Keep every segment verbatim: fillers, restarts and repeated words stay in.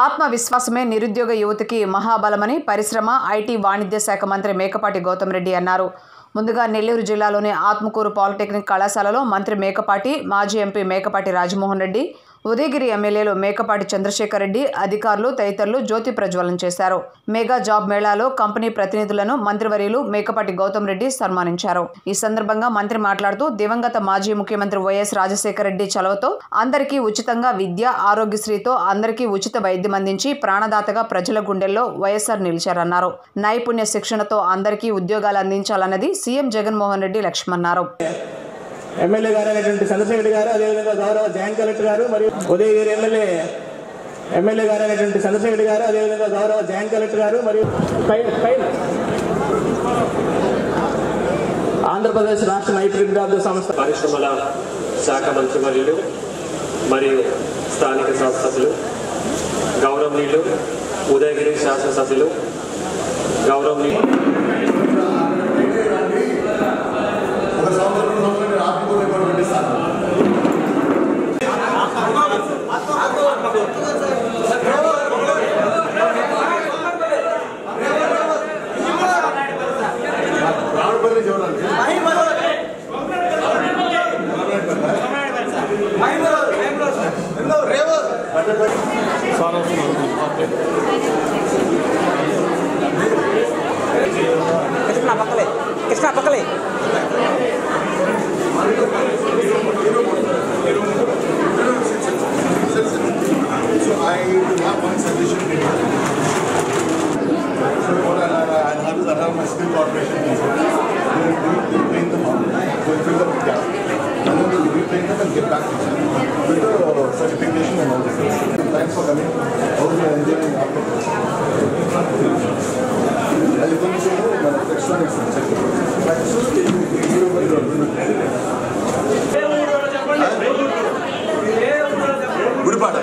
ఆత్మవిశ్వాసమే నిరుద్యోగ యువతకి మహాబలమని పరిశ్రమ ఐటీ వాణిజ్య శాఖ మంత్రి మేకపాటి గౌతమ్ రెడ్డి అన్నారు. ముందుగా నెల్లూరు జిల్లాలోని ఆత్మకూరు పాలిటెక్నిక్ కళాశాలలో మంత్రి మేకపాటి, మాజీ ఎంపీ మేకపాటి రాజమోహన్ రెడ్డి, ఉదయగిరి ఎమ్మెల్యేలు మేకపాటి చంద్రశేఖర్ రెడ్డి, అధికారులు తదితరులు జ్యోతి ప్రజ్వలన చేశారు. మెగా జాబ్ మేళాలో కంపెనీ ప్రతినిధులను మంత్రివర్యులు మేకపాటి గౌతమ్ రెడ్డి సన్మానించారు. ఈ సందర్భంగా మంత్రి మాట్లాడుతూ దివంగత మాజీ ముఖ్యమంత్రి వైఎస్ రాజశేఖర రెడ్డి చలవతో అందరికీ ఉచితంగా విద్య, ఆరోగ్యశ్రీతో అందరికీ ఉచిత వైద్యం అందించి ప్రాణదాతగా ప్రజల గుండెల్లో వైఎస్ఆర్ నిలిచారన్నారు. నైపుణ్య శిక్షణతో అందరికీ ఉద్యోగాలు అందించాలన్నది సీఎం జగన్మోహన్ రెడ్డి లక్ష్యమన్నారు. ఎమ్మెల్యే గారు అయినటువంటి చంద్రశేఖర్ గారు, అదేవిధంగా గౌరవ జాయింట్ కలెక్టర్ గారు మరియు ఉదయగిరి ఎమ్మెల్యే ఎమ్మెల్యే గారు అయినటువంటి చంద్రశేఖర్ గారు, అదేవిధంగా గౌరవ జాయింట్ కలెక్టర్ గారు మరియు ఆంధ్రప్రదేశ్ రాష్ట్ర నైపుణ్యాభివృద్ధి సంస్థ పరిశ్రమల శాఖ మంత్రివర్యులు మరియు స్థానిక శాసనసభ్యులు, గౌరవనీయులు ఉదయగిరి శాసనసభ్యులు, గౌరవనీయులు Krishna పక్కలే Krishna పక్కలే So I have one suggestion. So what I have is I have my skill corporation. They will train them on, they will fill the gap, and then we will retrain them and get back to them with the certification and all this. Thanks for coming. How are you enjoying our process? As you can see, my next one is good part.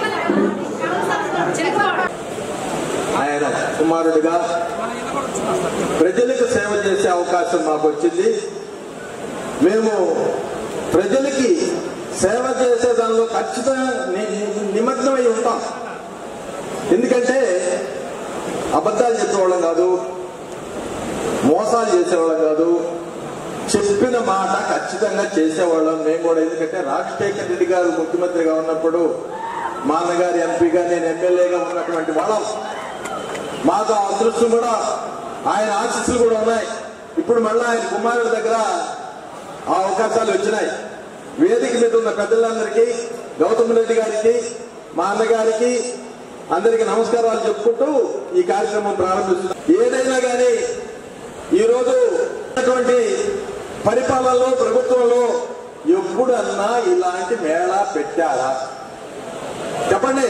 ఆయన కుమారుడిగా ప్రజలకు సేవ చేసే అవకాశం మాకు వచ్చింది. మేము ప్రజలకి సేవ చేసే దానిలో ఖచ్చితంగా నిమగ్నమై ఉంటాం. ఎందుకంటే అబద్ధాలు చెప్పేవాళ్ళం కాదు, మోసాలు చేసేవాళ్ళం కాదు, చెప్పిన మాట ఖచ్చితంగా చేసేవాళ్ళం మేము కూడా. ఎందుకంటే రాజశేఖర రెడ్డి గారు ముఖ్యమంత్రిగా ఉన్నప్పుడు మా అన్నగారి ఎంపీగా నేను ఎమ్మెల్యేగా ఉన్నటువంటి వాళ్ళం. మాకు అదృష్టం కూడా, ఆయన ఆశీస్సులు కూడా ఉన్నాయి. ఇప్పుడు మళ్ళీ ఆయన కుమారుడి దగ్గర ఆ అవకాశాలు వచ్చినాయి. వేదిక మీద ఉన్న పెద్దలందరికీ, గౌతమ్ రెడ్డి గారికి, మా అన్నగారికి అందరికీ నమస్కారాలు చెప్పుకుంటూ ఈ కార్యక్రమం ప్రారంభిస్తున్నాం. ఏదైనా కానీ ఈరోజు ఉన్నటువంటి పరిపాలనలో, ప్రభుత్వంలో ఎప్పుడన్నా ఇలాంటి మేళా పెట్టారా చెప్పండి?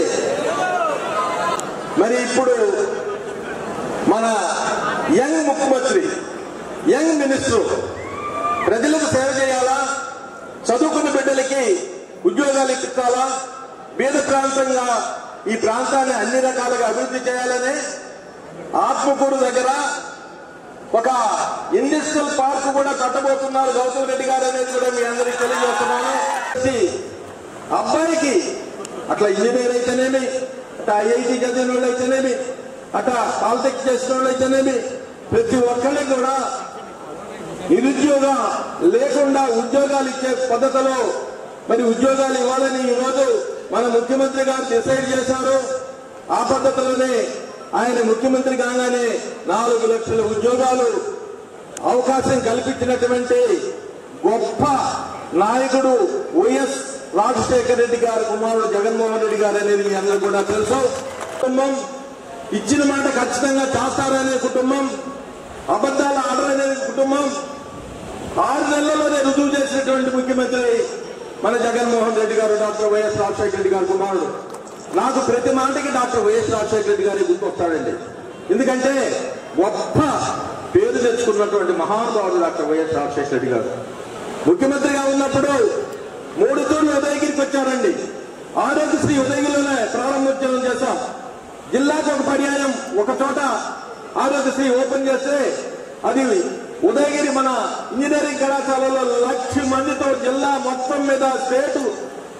మరి ఇప్పుడు మన యంగ్ ముఖ్యమంత్రి, యంగ్ మినిస్టర్ ప్రజలకు సేవ చేయాలా, చదువుకున్న బిడ్డలకి ఉద్యోగాలు ఇప్పించాలా, బీద ప్రాంతంగా ఈ ప్రాంతాన్ని అన్ని రకాలుగా అభివృద్ధి చేయాలని ఆత్మకూరు దగ్గర ఒక ఇండస్ట్రియల్ పార్క్ కూడా కట్టబోతున్నారు గౌతమ్ రెడ్డి గారు అనేది కూడా మీ అందరికీ తెలియజేస్తున్నాను. అబ్బాయికి అట్లా ఇంజనీర్ అయితేనేమి, అట్లా ఐఐటి చదివిన వాళ్ళు అయితేనేమి, అట్లా పాలిటెక్నిక్ చేసిన వాళ్ళు అయితేనేమి, ప్రతి ఒక్కరికి కూడా నిరుద్యోగం లేకుండా ఉద్యోగాలు ఇచ్చే పద్ధతిలో మరి ఉద్యోగాలు ఇవ్వాలని ఈరోజు మన ముఖ్యమంత్రి గారు డిసైడ్ చేశారు. ఆ పద్ధతిలోనే ఆయన ముఖ్యమంత్రి కాగానే నాలుగు లక్షల ఉద్యోగాలు అవకాశం కల్పించినటువంటి గొప్ప నాయకుడు వైఎస్ రాజశేఖర రెడ్డి గారు కుమారుడు జగన్మోహన్ రెడ్డి గారు అనేది మీ అందరూ కూడా తెలుసు. కుటుంబం ఇచ్చిన మాట ఖచ్చితంగా చేస్తారనే కుటుంబం, అబద్ధాలు ఆడరనే కుటుంబం, ఆరు నెలల్లోనే రుజువు చేసినటువంటి ముఖ్యమంత్రి మన జగన్మోహన్ రెడ్డి గారు, డాక్టర్ వైఎస్ రాజశేఖర రెడ్డి గారు కుమారుడు. నాకు ప్రతి మాటకి డాక్టర్ వైఎస్ రాజశేఖర రెడ్డి గారి గుర్తొస్తాడండి. ఎందుకంటే గొప్ప పేరు తెచ్చుకున్నటువంటి మహానుభావుడు డాక్టర్ వైఎస్ రాజశేఖర రెడ్డి గారు. ముఖ్యమంత్రిగా ఉన్నప్పుడు మూడు తూర్లు ఉదయగిరికి వచ్చారండి. ఆరోగ్యశ్రీ ఉదయగిరిలోనే ప్రారంభోత్సవం చేశాం. జిల్లాకు ఒక పర్యాయం ఒక చోట ఆరోగ్యశ్రీ ఓపెన్ చేస్తే అది ఉదయగిరి మన ఇంజనీరింగ్ కళాశాలలో లక్ష మందితో జిల్లా మొత్తం మీద స్టేట్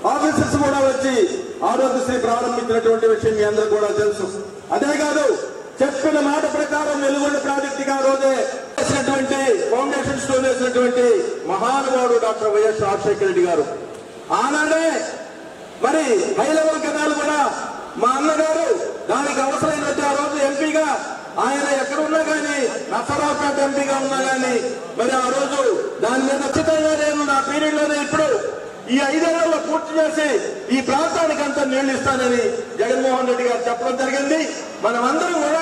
ఆఫీసర్స్ కూడా వచ్చి ఆరోగ్యశ్రీ ప్రారంభించినటువంటి విషయం మీ అందరూ కూడా తెలుసు. అదే కాదు, చెప్పిన మాట ప్రకారం వెలుగొండ ప్రాజెక్టుగా రోజే చేసినటువంటి ఫౌండేషన్ స్టోన్ వేసినటువంటి మహానుభావుడు డాక్టర్ వైఎస్ రాజశేఖర రెడ్డి గారు. ఆనాడే మరి హై లెవెల్ కెనాల్ కూడా మా అన్నగారు దానికి అవసరమైనట్టు ఆ రోజు ఎంపీగా ఆయన ఎక్కడ ఉన్నా కానీ, నసరావుపేట ఎంపీగా ఉన్నా కానీ మరి ఆ రోజు దాని మీద ఖచ్చితంగా నేను నా పీరియడ్ లోనే ఇప్పుడు ఈ ఐదేళ్లలో పూర్తి చేసి ఈ ప్రాంతానికి అంతా నీళ్లు ఇస్తానని జగన్మోహన్ రెడ్డి గారు చెప్పడం జరిగింది. మనమందరం కూడా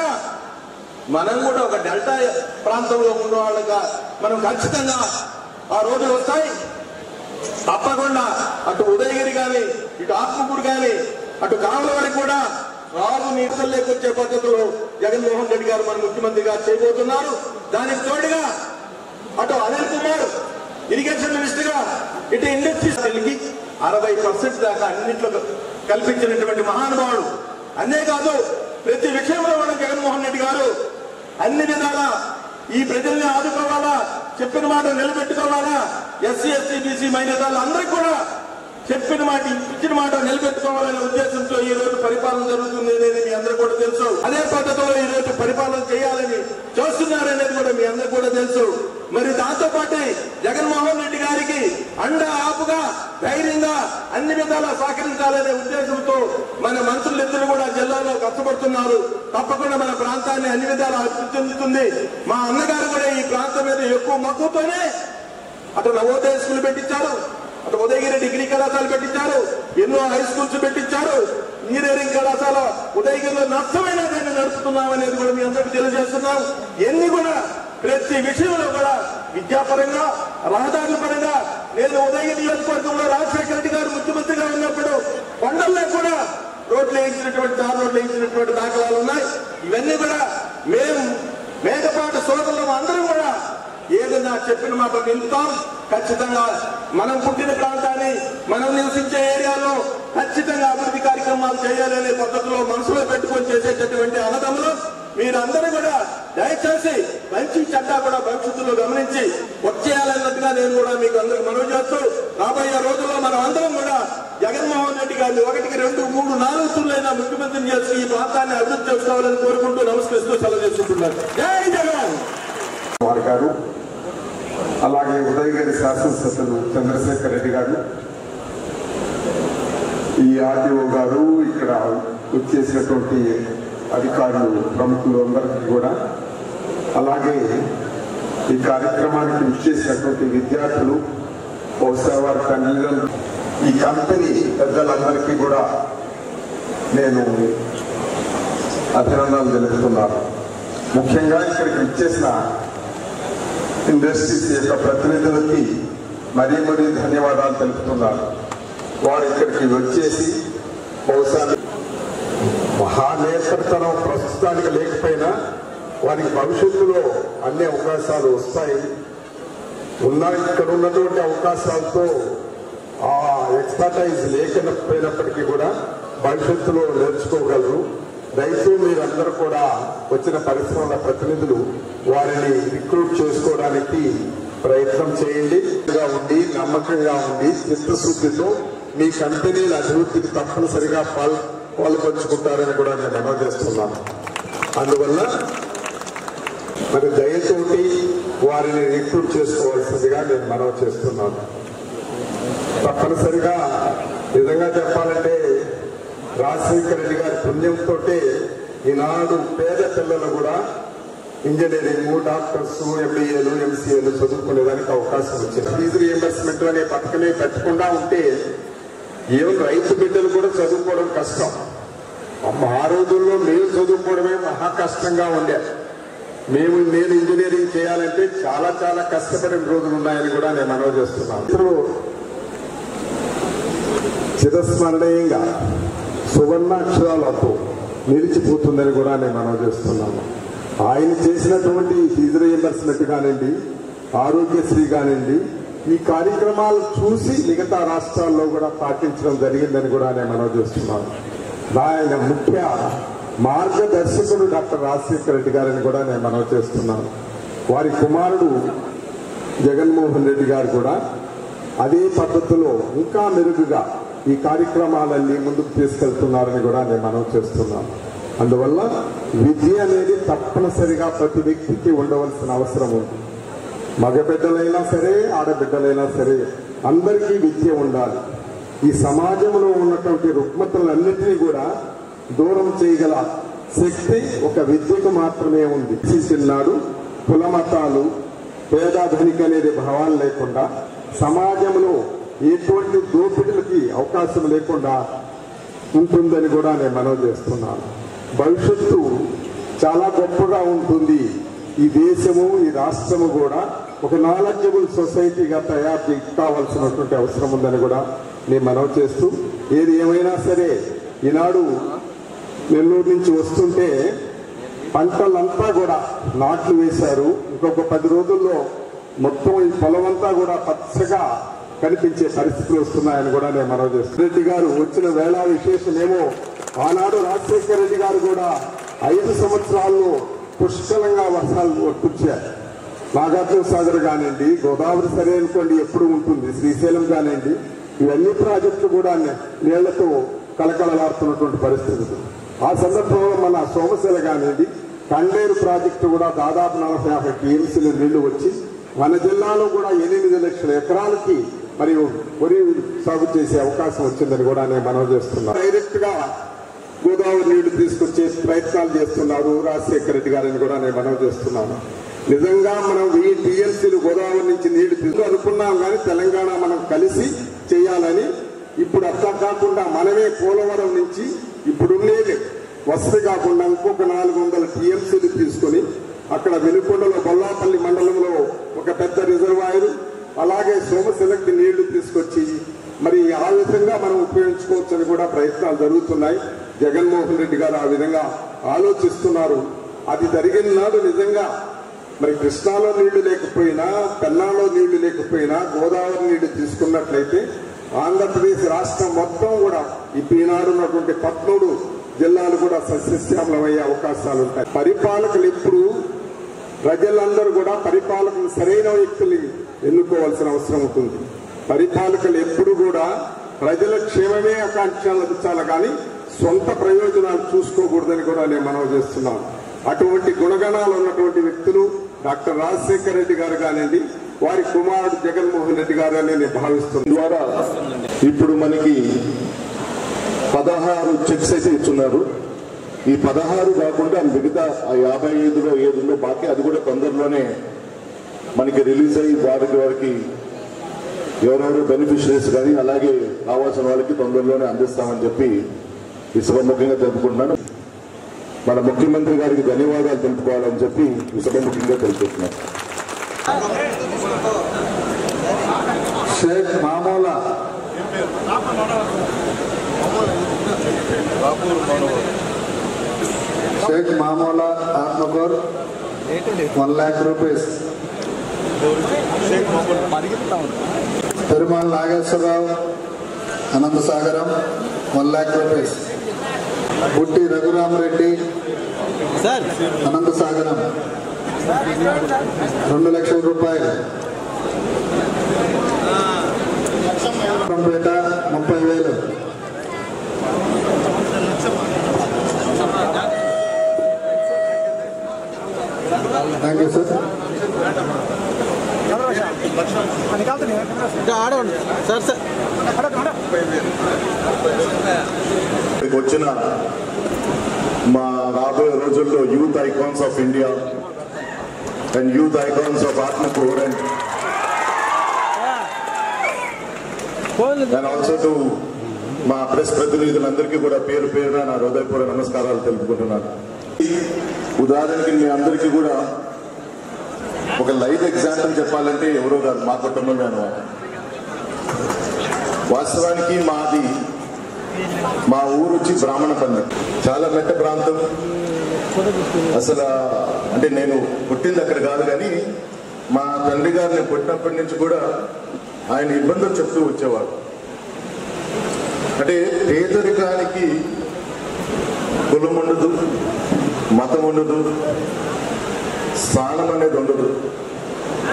మనం కూడా ఒక డెల్టా ప్రాంతంలో ఉన్న వాళ్ళగా మనం ఖచ్చితంగా ఆ రోజులు వస్తాయి. తప్పకుండా అటు ఉదయగిరి కానీ, ఇటు ఆత్మకూరు కానీ, అటు కావలవాడి కూడా రాదు నీళ్ళలోకి వచ్చే పద్ధతిలో జగన్మోహన్ రెడ్డి గారు మన ముఖ్యమంత్రిగా చేయబోతున్నారు. దానికి తోడుగా అటు అనిల్ కుమార్ ఇరిగేషన్ మినిస్టర్ గా, ఇటు ఇండస్ట్రీస్ తెలిగి అరవై పర్సెంట్ దాకా అన్నింటిలో కల్పించినటువంటి మహానుభావుడు. అంతేకాదు ప్రతి విషయంలో మనం జగన్మోహన్ రెడ్డి గారు అన్ని విధాల ఈ ప్రజల్ని ఆదుకోవాలా, చెప్పిన మాట నిలబెట్టుకోవాలా, ఎస్సీ ఎస్టీ బీసీ మైనారిటీలు అందరికీ కూడా చెప్పిన మాట ఇచ్చిన మాట నిలబెట్టుకోవాలనే ఉద్దేశంతో ఈ రోజు పరిపాలన జరుగుతుంది అనేది మీ అందరూ కూడా తెలుసు. అదే పద్ధతిలో ఈ రోజు పరిపాలన చేయాలని చూస్తున్నారనేది కూడా మీ అందరూ కూడా తెలుసు. మరి దాంతో పాటు జగన్మోహన్ రెడ్డి గారికి అండ ఆపుగా ధైర్యంగా అన్ని విధాలా సహకరించాలనే ఉద్దేశంతో మన మంత్రులిద్దరు కూడా జిల్లాలో కష్టపడుతున్నారు. తప్పకుండా మన ప్రాంతాన్ని అన్ని విధాలా అభివృద్ధి చెందుతుంది. మా అన్నగారు కూడా ఈ ప్రాంతం మీద ఎక్కువ మక్కువతోనే అటు నవోదయ స్కూల్ పెట్టించారు, అటు ఉదయగిరి డిగ్రీ కళాశాల పెట్టించారు, ఎన్నో హై స్కూల్స్ పెట్టించారు, ఇంజనీరింగ్ కళాశాల ఉదయగిరిలో నష్టమైన దాన్ని నడుపుతున్నాం అనేది కూడా మీ అందరికీ తెలియజేస్తున్నాం. ఎన్ని కూడా ప్రతి విషయంలో కూడా విద్యాపరంగా, రహదారుల పరంగా నేను ఉదయగిరి నియోజకవర్గంలో రాజశేఖర రెడ్డి గారు ముఖ్యమంత్రిగా ఉన్నప్పుడు కొండల్లో కూడా రోడ్లు వేయించినటువంటి తార్ రోడ్లు వేయించినటువంటి దాఖలాలు ఉన్నాయి. ఇవన్నీ కూడా మేము మేకపాటి సోదరులు అందరం కూడా ఏదైనా చెప్పిన మాట నిలుపుతాం. ఖచ్చితంగా మనం పుట్టిన ప్రాంతాన్ని, మనం నివసించే ఏరియాలో ఖచ్చితంగా అభివృద్ధి కార్యక్రమాలు చేయాలనే పద్ధతిలో మనసులో పెట్టుకొని చేసేటటువంటి అన్నదమ్ములు మీరందరూ కూడా దయచేసి మంచి చెడ్డ కూడా భవిష్యత్తులో గమనించి వచ్చేయాలన్నట్టుగా నేను కూడా మీకు అందరికి మనవి చేస్తూ, రాబోయే రోజుల్లో మనం అందరం కూడా జగన్మోహన్ రెడ్డి గారిని ఒకటికి రెండు మూడు నాలుగు తులైన ముఖ్యమంత్రిని చేసి ఈ ప్రాంతాన్ని అభివృద్ధి చేసుకోవాలని కోరుకుంటూ నమస్కరిస్తూ సెలవు చేసుకుంటున్నారు. జై జగన్. వారి గారు, అలాగే ఉదయగిరి శాసనసభ్యులు చంద్రశేఖర్ రెడ్డి గారు, ఈ ఆర్టీఓ గారు, ఇక్కడ వచ్చేసినటువంటి అధికారులు, ప్రముఖులు అందరికీ కూడా, అలాగే ఈ కార్యక్రమానికి విచ్చేసినటువంటి విద్యార్థులు, బహుశా వారి తల్లిదండ్రులు, ఈ కంపెనీ పెద్దలందరికీ కూడా నేను అభినందనలు తెలుపుతున్నాను. ముఖ్యంగా ఇక్కడికి విచ్చేసిన ఇండస్ట్రీస్ యొక్క ప్రతినిధులకి మరీ మరీ ధన్యవాదాలు తెలుపుతున్నారు. వారు ఇక్కడికి వచ్చేసి బహుశా మహానేతృత్వం ప్రస్తుతానికి లేకపోయినా వారికి భవిష్యత్తులో అన్ని అవకాశాలు వస్తాయి. ఉన్న ఇక్కడ ఉన్నటువంటి అవకాశాలతో ఆ ఎక్స్పర్టైజ్ లేకపోయినప్పటికీ కూడా భవిష్యత్తులో నేర్చుకోగలరు. దయచేసి మీరందరూ కూడా వచ్చిన పరిశ్రమల ప్రతినిధులు వారిని రిక్రూట్ చేసుకోవడానికి ప్రయత్నం చేయండి. ఉండి నమ్మకంగా ఉండి చిత్తశుద్ధితో మీ కంపెనీల అభివృద్ధికి తప్పనిసరిగా పాల్ పాల్పంచుకుంటారని కూడా నేను మనవి చేస్తున్నాను. అందువల్ల మరి దయతోటి వారిని రిక్రూట్ చేసుకోవాల్సిందిగా నేను మనవి చేస్తున్నాను. తప్పనిసరిగా నిజంగా చెప్పాలంటే రాజశేఖర రెడ్డి గారి పుణ్యంతో ఈనాడు పేద పిల్లలు కూడా ఇంజనీరింగ్, డాక్టర్స్, ఎంబీఏలు, ఎంసీఏలు చదువుకునేదానికి అవకాశం వచ్చింది. ఫీజు రియంబర్స్మెంట్ అనే పథకమే పెట్టకుండా ఉంటే ఏం రైతు బిడ్డలు కూడా చదువుకోవడం కష్టం. ఆ రోజుల్లో మేము చదువుకోవడమే మహా కష్టంగా ఉండే. మేము నేను ఇంజనీరింగ్ చేయాలంటే చాలా చాలా కష్టపడిన రోజులు ఉన్నాయని కూడా నేను మనవి చేస్తున్నాను. ఇప్పుడు చిరస్మరణీయంగా సువర్ణాక్షరాలతో నిలిచిపోతుందని కూడా నేను మనవి చేస్తున్నాను. ఆయన చేసినటువంటి ఫీజు రియంబర్స్మెంట్ కానివ్వండి, ఆరోగ్యశ్రీ కానివ్వండి, ఈ కార్యక్రమాలు చూసి మిగతా రాష్ట్రాల్లో కూడా పాటించడం జరిగిందని కూడా నేను మనవి చేస్తున్నాను. ఆయన ముఖ్య మార్గదర్శకుడు డాక్టర్ రాజశేఖర రెడ్డి గారిని కూడా నేను మనవి చేస్తున్నాను. వారి కుమారుడు జగన్మోహన్ రెడ్డి గారు కూడా అదే పద్ధతిలో ఇంకా మెరుగుగా ఈ కార్యక్రమాలన్నీ ముందుకు తీసుకెళ్తున్నారని కూడా నేను మనవి చేస్తున్నాను. అందువల్ల విద్య అనేది తప్పనిసరిగా ప్రతి వ్యక్తికి ఉండవలసిన అవసరం ఉంది. మగబిడ్డలైనా సరే ఆడబిడ్డలైనా సరే అందరికీ విద్య ఉండాలి. ఈ సమాజంలో ఉన్నటువంటి రుగ్మతలన్నింటినీ కూడా దూరం చేయగల శక్తి ఒక విద్యకు మాత్రమే ఉంది. చిన్నాడు కులమతాలు పేద ధనిక అనేది భావాలు లేకుండా సమాజంలో ఎటువంటి దోపిడీలకి అవకాశం లేకుండా ఉంటుందని కూడా నేను మనవి చేస్తున్నాను. భవిష్యత్తు చాలా గొప్పగా ఉంటుంది. ఈ దేశము ఈ రాష్ట్రము కూడా ఒక నాలెడ్జబుల్ సొసైటీగా తయారు కావాల్సినటువంటి అవసరం ఉందని కూడా నేను మనవి చేస్తూ, ఏది ఏమైనా సరే ఈనాడు నెల్లూరు నుంచి వస్తుంటే పంటలంతా కూడా నాట్లు వేశారు. ఇంకొక పది రోజుల్లో మొత్తం ఈ పొలమంతా కూడా పచ్చగా కనిపించే పరిస్థితులు వస్తున్నాయని కూడా నేను మనవి చేస్తాను. రెడ్డి గారు వచ్చిన వేళ విశేషమేమో ఆనాడు రాజశేఖర రెడ్డి గారు కూడా ఐదు సంవత్సరాల్లో పుష్కలంగా వర్షాలు కురిచారు. నాగార్జున సాగర్ కానివ్వండి, గోదావరి సరే అనుకోండి ఎప్పుడు ఉంటుంది, శ్రీశైలం కానివ్వండి, ఇవన్నీ ప్రాజెక్టులు కూడా నీళ్లతో కలకలలాడుతున్నటువంటి పరిస్థితులు. ఆ సందర్భంలో మన సోమశిల కానివ్వండి, కండేరు ప్రాజెక్టు కూడా దాదాపు నలభై యాభై టీఎంసీలు నీళ్లు వచ్చి మన జిల్లాలో కూడా ఎనిమిది లక్షల ఎకరాలకి మరియు వరి సాగు చేసే అవకాశం వచ్చిందని కూడా నేను మనవి చేస్తున్నాను. డైరెక్ట్ గా గోదావరి నీళ్లు తీసుకొచ్చే ప్రయత్నాలు చేస్తున్నారు రాజశేఖర రెడ్డి గారిని కూడా నేను మనవి చేస్తున్నాను. నిజంగా మనం వెయ్యి టీఎంసీలు గోదావరి నుంచి నీళ్లు తీసుకు అనుకున్నాం, కానీ తెలంగాణ మనం కలిసి చేయాలని. ఇప్పుడు అట్లా కాకుండా మనమే పోలవరం నుంచి ఇప్పుడుండేది వసతి కాకుండా ఇంకొక నాలుగు వందల టీఎంసీలు తీసుకొని అక్కడ వెలుకొండలో బొల్లాపల్లి మండలంలో ఒక పెద్ద రిజర్వాయర్, అలాగే సోమశిలకి నీళ్లు తీసుకొచ్చి మరి ఆ విధంగా మనం ఉపయోగించుకోవచ్చని కూడా ప్రయత్నాలు జరుగుతున్నాయి. జగన్మోహన్ రెడ్డి గారు ఆ విధంగా ఆలోచిస్తున్నారు. అది జరిగిన నాడు నిజంగా మరి కృష్ణాలో నీళ్లు లేకపోయినా, పెన్నాలో నీళ్లు లేకపోయినా గోదావరి నీళ్లు తీసుకున్నట్లయితే ఆంధ్రప్రదేశ్ రాష్ట్రం మొత్తం కూడా ఇప్పుడు ఈనాడు ఉన్నటువంటి పద్మూడు జిల్లాలు కూడా సస్యశ్యామలమయ్యే అవకాశాలు ఉంటాయి. పరిపాలకులు ఎప్పుడు ప్రజలందరూ కూడా పరిపాలకులు సరైన వ్యక్తులు ఎన్నుకోవాల్సిన అవసరం ఉంటుంది. పరిపాలకులు ఎప్పుడు కూడా ప్రజల క్షేమమే ఆకాంక్షించాలి, కానీ సొంత ప్రయోజనాలు చూసుకోకూడదని కూడా నేను మనవి చేస్తున్నాను. అటువంటి గుణగణాలు ఉన్నటువంటి వ్యక్తులు డాక్టర్ రాజశేఖర రెడ్డి గారు కానివ్వండి, వారి కుమారుడు జగన్మోహన్ రెడ్డి గారు అని నేను భావిస్తున్నాను. ద్వారా ఇప్పుడు మనకి పదహారు చెక్స్ అయితే ఇస్తున్నారు. ఈ పదహారు కాకుండా మిగతా ఆ యాభై ఐదులో ఏదులో బాకీ అది కూడా తొందరలోనే మనకి రిలీజ్ అయ్యి వారికి వారికి ఎవరెవరు బెనిఫిషరీస్ కానీ అలాగే కావాల్సిన వాళ్ళకి తొందరలోనే అందిస్తామని చెప్పి ఈ సభముఖంగా తెలుపుకుంటున్నాను. మన ముఖ్యమంత్రి గారికి ధన్యవాదాలు తెలుపుకోవాలని చెప్పి ఈ సభముఖంగా తెలుపుకుంటున్నాను. Shaik Mamula Shaik Mamula Atmakur one lakh rupees. Perumal Nageswara Rao Anantasagaram one lakh rupees. Butti Raghurama Reddy Anantasagaram రెండు లక్షల రూపాయలు. పేట ముప్పై వేలు. Thank you sir. వచ్చిన మా రాబోయే రోజుల్లో youth icons of India and youth icons of Atmakur and and also to మా ప్రెస్ ప్రతినిధులందరికీ కూడా పేరు పేరున నా హృదయపూర్వక నమస్కారాలు తెలుపుకుంటున్నాను. ఉదాహరణకి మీ అందరికీ కూడా ఒక లైవ్ ఎగ్జాంపుల్ చెప్పాలంటే ఎవరో కాదు, మా కుటుంబమే అనమాట. వాస్తవానికి మాది మా ఊరు వచ్చి బ్రాహ్మణపల్లి, చాలా మెట్ట ప్రాంతం. అసలు అంటే నేను పుట్టింది అక్కడ కాదు, కానీ మా తండ్రి గారు నేను పుట్టినప్పటి నుంచి కూడా ఆయన ఇబ్బందులు చెప్తూ వచ్చేవాడు. అంటే పేదరికానికి కులం ఉండదు, మతం ఉండదు, స్థానం అనేది ఉండదు.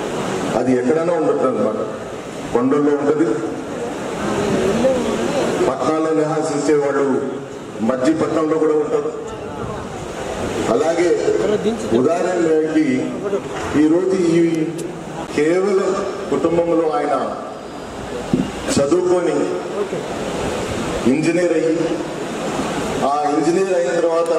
అది ఎక్కడైనా ఉండదు అనమాట. కొండల్లో ఉంటుంది, ఇచ్చేవాళ్ళు మధ్యపట్నంలో కూడా ఉంటారు. అలాగే ఉదాహరణకి ఈరోజు ఈ కేవలం కుటుంబంలో ఆయన చదువుకొని ఇంజనీర్ అయ్యి ఆ ఇంజనీర్ అయిన తర్వాత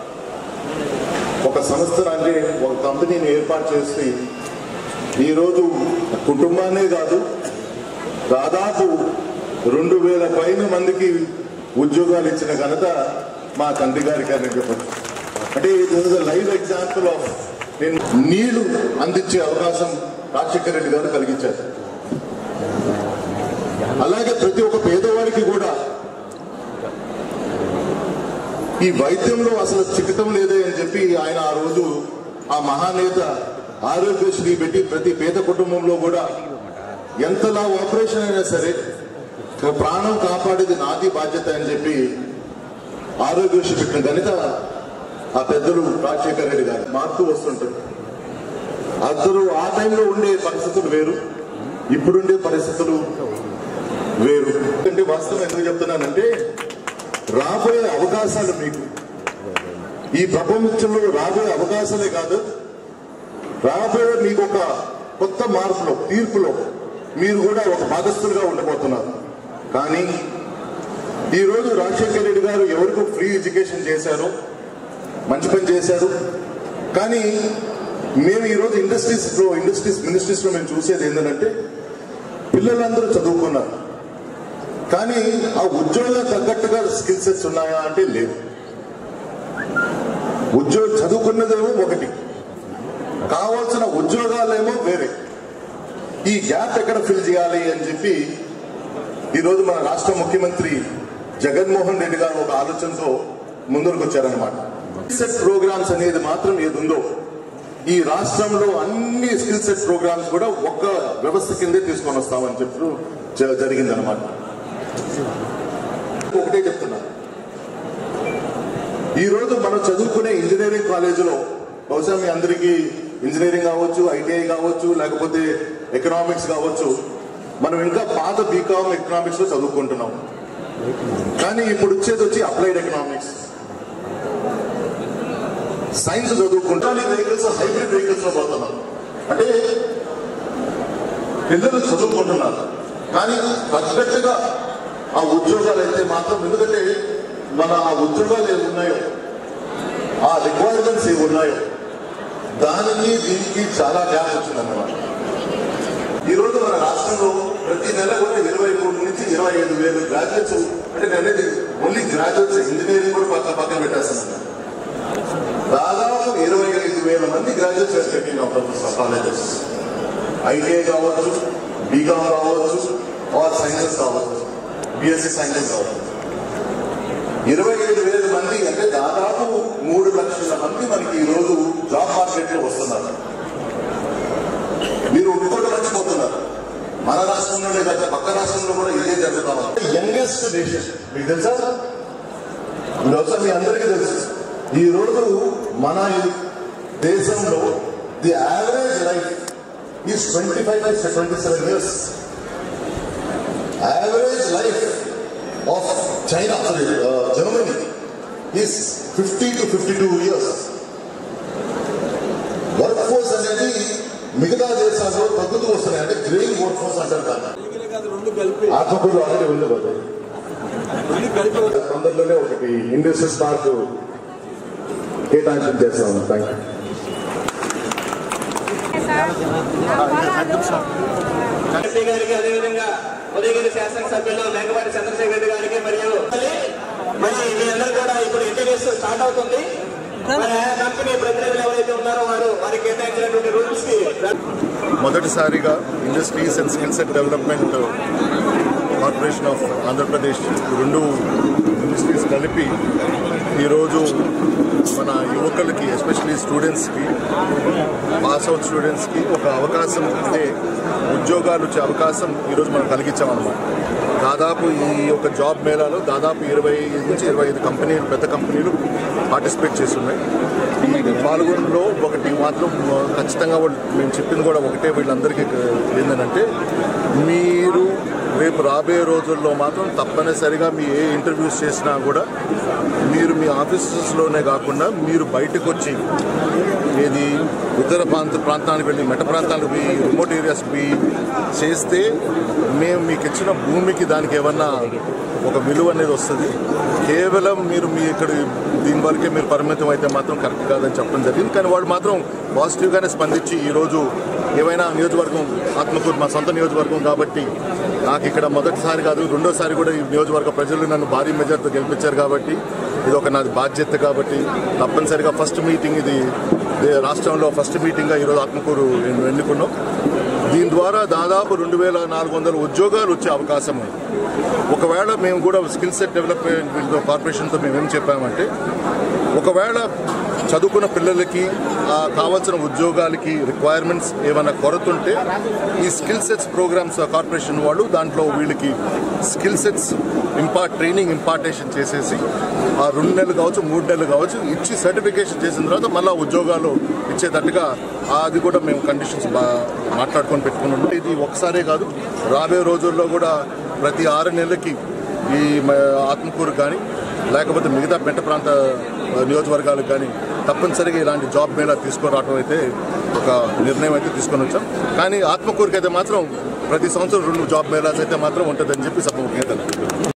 ఒక సంస్థను అంటే ఒక కంపెనీని ఏర్పాటు చేసి ఈరోజు కుటుంబాన్నే కాదు దాదాపు రెండు వేల పైన మందికి ఉద్యోగాలు ఇచ్చిన ఘనత మా తండ్రి గారికి అని చెప్పచ్చు. అంటే this is live example of నేను నీళ్లు అందించే అవకాశం రాజశేఖర రెడ్డి గారు కలిగించారు. అలాగే ప్రతి ఒక్క పేదవాడికి కూడా ఈ వైద్యంలో అసలు చిక్కటం లేదే అని చెప్పి ఆయన ఆ రోజు ఆ మహానేత ఆరోగ్యశ్రీ పెట్టి ప్రతి పేద కుటుంబంలో కూడా ఎంతలా ఆపరేషన్ అయినా సరే ప్రాణం కాపాడేది నాది బాధ్యత అని చెప్పి ఆరోగ్యశ్రీ పెట్టిన ఘనత ఆ పెద్దలు రాజశేఖర రెడ్డి గారు. మారుతూ వస్తుంటారు. అందరూ ఆ టైంలో ఉండే పరిస్థితులు వేరు, ఇప్పుడుండే పరిస్థితులు వేరు. అంటే వాస్తవం ఎందుకు చెప్తున్నానంటే రాబోయే అవకాశాలు మీకు ఈ ప్రపంచంలో రాబోయే అవకాశాలే కాదు, రాబోయే మీకు ఒక కొత్త మార్పులో తీర్పులో మీరు కూడా ఒక భాగస్థులుగా ఉండబోతున్నారు. కానీ ఈరోజు రాజశేఖర రెడ్డి గారు ఎవరికో ఫ్రీ ఎడ్యుకేషన్ చేశారు, మంచి పని చేశారు. కానీ మేము ఈరోజు ఇండస్ట్రీస్ లో ఇండస్ట్రీస్ మినిస్ట్రీస్ లో మేము చూసేది ఏంటంటే పిల్లలందరూ చదువుకున్నారు, కానీ ఆ ఉద్యోగం తగ్గట్టుగా స్కిల్ సెట్స్ ఉన్నాయా అంటే లేదు. ఉద్యోగం చదువుకున్నదేమో ఒకటి, కావాల్సిన ఉద్యోగాలేమో వేరే. ఈ గ్యాప్ ఎక్కడ ఫిల్ చేయాలి అని చెప్పి ఈరోజు మన రాష్ట్ర ముఖ్యమంత్రి జగన్మోహన్ రెడ్డి గారు ఒక ఆలోచనతో ముందుకు వచ్చారనమాట. స్కిల్ సెట్ ప్రోగ్రామ్స్ అనేది మాత్రం ఏది ఉందో ఈ రాష్ట్రంలో అన్ని స్కిల్ సెట్ ప్రోగ్రామ్స్ కూడా ఒక్క వ్యవస్థ కిందే తీసుకొని వస్తామని చెప్పి జరిగిందనమాట. ఒకటే చెప్తున్నా, ఈ రోజు మనం చదువుకునే ఇంజనీరింగ్ కాలేజీలో బహుశా మీ అందరికీ ఇంజనీరింగ్ కావచ్చు, ఐటీఐ కావచ్చు, లేకపోతే ఎకనామిక్స్ కావచ్చు, మనం ఇంకా పాత బీకామ్ ఎకనామిక్స్ లో చదువుకుంటున్నాం. కానీ ఇప్పుడు వచ్చేది వచ్చి అప్లైడ్ ఎకనామిక్స్, సైన్స్ చదువుకుంటాం. వెహికల్స్ హైబ్రిడ్ వెహికల్స్ లో పోతున్నాం. అంటే పిల్లలు చదువుకుంటున్నారు, కానీ పర్ఫెక్ట్గా ఆ ఉద్యోగాలు అయితే మాత్రం, ఎందుకంటే మన ఆ ఉద్యోగాలు ఏమి ఉన్నాయో, ఆ రిక్వైర్మెంట్స్ ఏమి ఉన్నాయో దానికి దీనికి చాలా గ్యాప్ వచ్చిందన్నమాట. ఈరోజు మన రాష్ట్రంలో ప్రతి నెల కూడా ఇరవై మూడు నుంచి ఇరవై ఐదు వేలు గ్రాడ్యుయేట్స్, అంటే నేను ఓన్లీ గ్రాడ్యుయేట్స్, ఇంజనీరింగ్ కూడా పక్కన పక్కన పెట్టేస్తాను. దాదాపు ఇరవై ఐదు వేల మంది గ్రాడ్యుయేట్స్ ఎక్స్పెక్టింగ్ అవుతారు కాలేజెస్. ఐటీఐ కావచ్చు, బీకామ్ కావచ్చు, ఆర్ సైన్సెస్ కావచ్చు, బిఎస్సీ సైన్సెస్ కావచ్చు. ఇరవై ఐదు వేల మంది అంటే దాదాపు మూడు లక్షల మంది మనకి ఈ రోజు జాబ్ మార్కెట్ లో వస్తున్నారు. మీరు ఇంకోటి మర్చిపోతున్నారు, మన రాష్ట్రంలోనే కాదు పక్క రాష్ట్రంలో కూడా ఇదే జరుగుతా ఉంది. యంగెస్ట్ నేషన్ మీకు తెలుసా? బహుశా మీ అందరికీ తెలుసు. ఈ రోజు మన దేశంలో the average life is twenty five twenty seven years. Average life of China sorry Germany is fifty two fifty two years. Work force అనేది మిగతా దేశాల్లో తగ్గుతూ వస్తున్నాయి, అంటే గ్రేయింగ్ వర్క్ ఫోర్స్ అంటారు. కానీ ఆత్మకూరులో ఆల్రెడీ ఉంది. తొందరలోనే ఒకటి ఇండస్ట్రియల్ పార్క్ కేటాయింపు చేస్తాము. థ్యాంక్ యూ గారికి, అదేవిధంగా ఉదయగిరి శాసనసభ్యులు మేకపాటి చంద్రశేఖర్ రెడ్డి గారికి మరియు మరి మీ అందరూ కూడా ఇప్పుడు ఇంటర్వ్యూస్ స్టార్ట్ అవుతుంది. కంపెనీ ప్రతినిధులు ఎవరైతే ఉన్నారో వారు వారికి కేటాయించినటువంటి రూల్స్ కి మొదటిసారిగా industries and skill set development corporation of Andhra Pradesh రెండు ఇండస్ట్రీస్ కలిపి ఈరోజు మన యువకులకి ఎస్పెషలీ స్టూడెంట్స్కి, పాస్ అవుట్ స్టూడెంట్స్కి ఒక అవకాశం, అంటే ఉద్యోగాలు వచ్చే అవకాశం ఈరోజు మనం కలిగించామన్నమాట. దాదాపు ఈ యొక్క జాబ్ మేళాలో దాదాపు ఇరవై నుంచి ఇరవై ఐదు కంపెనీలు, పెద్ద కంపెనీలు పార్టిసిపేట్ చేస్తున్నాయి. ఈ పాల్గొనలో ఒకటి మాత్రం ఖచ్చితంగా వాళ్ళు మేము చెప్పింది కూడా ఒకటే వీళ్ళందరికీ ఏంటంటే, మీరు రేపు రాబోయే రోజుల్లో మాత్రం తప్పనిసరిగా మీ ఏ ఇంటర్వ్యూస్ చేసినా కూడా మీరు మీ ఆఫీసెస్లోనే కాకుండా మీరు బయటకు వచ్చి ఏది ఇతర ప్రాంత ప్రాంతానికి వెళ్ళి మెట్ట ప్రాంతాలకు పోయి రిమోట్ ఏరియాస్కి పోయి చేస్తే మేము మీకు ఇచ్చిన భూమికి దానికి ఏమన్నా ఒక విలువ అనేది వస్తుంది. కేవలం మీరు మీ ఇక్కడ దీని వరకే మీరు పరిమితం అయితే మాత్రం కరెక్ట్ కాదని చెప్పడం జరిగింది. కానీ వాళ్ళు మాత్రం పాజిటివ్గానే స్పందించి ఈరోజు ఏమైనా నియోజకవర్గం ఆత్మకూరు మా సొంత నియోజకవర్గం కాబట్టి నాకు ఇక్కడ మొదటిసారి కాదు రెండోసారి కూడా ఈ నియోజకవర్గ ప్రజలు నన్ను భారీ మెజార్టీతో గెలిపించారు కాబట్టి ఇది ఒక నాది బాధ్యత కాబట్టి తప్పనిసరిగా ఫస్ట్ మీటింగ్ ఇది రాష్ట్రంలో ఫస్ట్ మీటింగ్గా ఈరోజు ఆత్మకూరు ఎన్నుకున్నాం. దీని ద్వారా దాదాపు రెండు వేల నాలుగు వందల ఉద్యోగాలు వచ్చే అవకాశం ఉంది. ఒకవేళ మేము కూడా స్కిల్ సెట్ డెవలప్మెంట్ కార్పొరేషన్తో మేము ఏం చెప్పామంటే ఒకవేళ చదువుకున్న పిల్లలకి కావాల్సిన ఉద్యోగాలకి రిక్వైర్మెంట్స్ ఏమైనా కొరత ఉంటే ఈ స్కిల్ సెట్స్ ప్రోగ్రామ్స్ కార్పొరేషన్ వాళ్ళు దాంట్లో వీళ్ళకి స్కిల్ సెట్స్ ఇంపా ట్రైనింగ్ ఇంపార్టేషన్ చేసేసి ఆ రెండు నెలలు కావచ్చు మూడు నెలలు కావచ్చు ఇచ్చి సర్టిఫికేషన్ చేసిన తర్వాత మళ్ళీ ఉద్యోగాలు ఇచ్చేటట్టుగా అది కూడా మేము కండిషన్స్ మాట్లాడుకొని పెట్టుకున్నాం. ఇది ఒకసారే కాదు రాబోయే రోజుల్లో కూడా ప్రతి ఆరు నెలలకి ఈ ఆత్మకూరు కానీ లేకపోతే మిగతా పెంట ప్రాంత నియోజకవర్గాలకు కానీ తప్పనిసరిగా ఇలాంటి జాబ్ మేళా తీసుకొని రావడం అయితే ఒక నిర్ణయం అయితే తీసుకొని వచ్చాం. కానీ ఆత్మకూరుకి అయితే మాత్రం ప్రతి సంవత్సరం రెండు జాబ్ మేళాస్ అయితే మాత్రం ఉంటుందని చెప్పి సభ ముఖ్యంగా